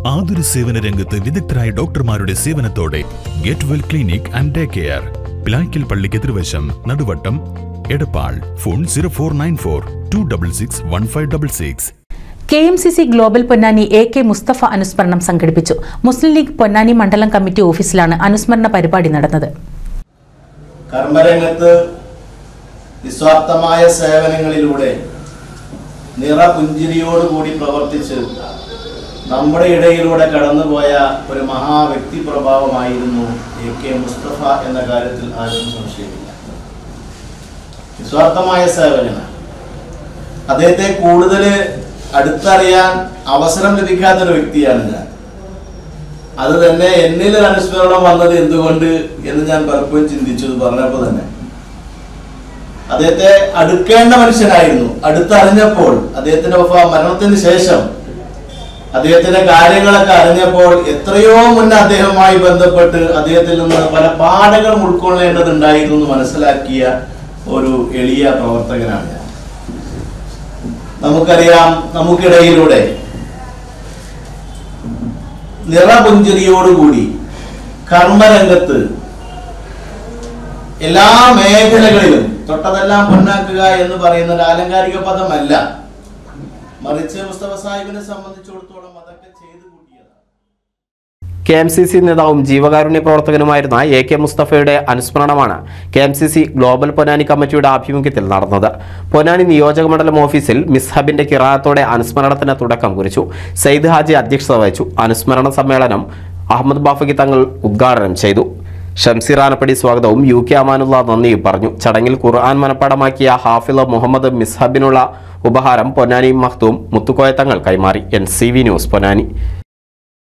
ആതുര സേവന രംഗത്ത് വിദഗ്ധരായ ഡോക്ടർമാരുടെ സേവനത്തോടെ get well clinic and day care, Pilaykkal പള്ളിക്ക് എതിർവശം, Naduvattom, Edappal. Phone 0494-266-1566. KMCC global Ponnani AK Mustafa അനുസ്മരണം സംഘടിപ്പിച്ചു. മുസ്ലിം ലീഗ് പൊന്നാനി മണ്ഡലം കമ്മിറ്റി ഓഫീസിലാണ് അനുസ്മരണ പരിപാടി നടന്നത്. കർമ്മരംഗത്ത് നിസ്വാർത്ഥമായ സേവനങ്ങളിലൂടെ നിറപുഞ്ചിരിയോടുകൂടി പ്രവർത്തിച്ച് നമ്മുടെ ഇടയിലൂടെ കടന്നുപോയ ഒരു മഹാവ്യക്തി പ്രഭാവമായിരുന്നു AK മുസ്തഫ എന്ന കാര്യത്തിൽ ആർക്കും സംശയമില്ല. നിസ്വാർത്ഥമായ സേവനങ്ങൾ. അദ്ദേഹത്തെ കൂടുതൽ അടുത്തറിയാൻ അവസരം ലഭിക്കാത്തൊരു വ്യക്തിയാണ് ഞാൻ. അത് തന്നെ എന്നിൽ അനുസ്മരണം വന്നത് എന്തുകൊണ്ട് എന്ന് ഞാൻ പലപ്പോഴും ചിന്തിച്ചു. പറഞ്ഞപ്പോൾ തന്നെ അദ്ദേഹത്തെ അടുക്കേണ്ട മനുഷ്യനായിരുന്നു. അടുത്തറിഞ്ഞപ്പോൾ അദ്ദേഹത്തിന്റെ മരണത്തിന് ശേഷം അദ്ദേഹത്തിന്റെ കാര്യങ്ങളൊക്കെ അറിഞ്ഞപ്പോൾ എത്രയോ മുന്നേ അദ്ദേഹവുമായി ബന്ധപ്പെട്ട് അദ്ദേഹത്തിൽ നിന്ന് പല പാഠങ്ങൾ ഉൾക്കൊള്ളേണ്ടതുണ്ടായിരുന്നു മനസ്സിലാക്കിയ ഒരു എളിയ പ്രവർത്തകനാണ് ഞാൻ. നമുക്കറിയാം, നമുക്കിടയിലൂടെ നിറപുഞ്ചിരിയോടുകൂടി കർമ്മരംഗത്ത് എല്ലാ മേഖലകളിലും തൊട്ടതെല്ലാം പൊന്നാക്കുക എന്ന് പറയുന്ന ഒരു ആലങ്കാരിക പദമല്ല, മറിച്ച് മുസ്തഫ സാഹിബിനെ സംബന്ധിച്ചിടത്തോളം അതൊക്കെ ചെയ്തു കൂട്ടിയതാണ്. KMCC നേതാവും ജീവകാരുണ്യ പ്രവർത്തകനുമായിരുന്ന AK മുസ്തഫയുടെ അനുസ്മരണമാണ് KMCC ഗ്ലോബൽ പൊന്നാനി കമ്മിറ്റിയുടെ ആഭിമുഖ്യത്തിൽ നടന്നത്. പൊന്നാനി നിയോജക മണ്ഡലം ഓഫീസിൽ മിസ്ഹബിന്റെ കിറാഅത്തോടെ അനുസ്മരണത്തിന് തുടക്കം കുറിച്ചു. സയ്യിദ് ഹാജി അധ്യക്ഷത വഹിച്ചു. അനുസ്മരണ സമ്മേളനം അഹമ്മദ് ബാഫക്കി തങ്ങൾ ഉദ്ഘാടനം ചെയ്തു. ഷംസീർ ആനപ്പടി സ്വാഗതവും UK അമാനുള്ള നന്ദിയും പറഞ്ഞു. ചടങ്ങിൽ ഖുർആൻ മനപ്പാടമാക്കിയ ഹാഫിള് മുഹമ്മദ് മിസ്ഹബിനുള്ള ഉപഹാരം പൊന്നാനി മഖ്ദൂം മുത്തുക്കോയ തങ്ങൾ കൈമാറി. NCV news Ponnani.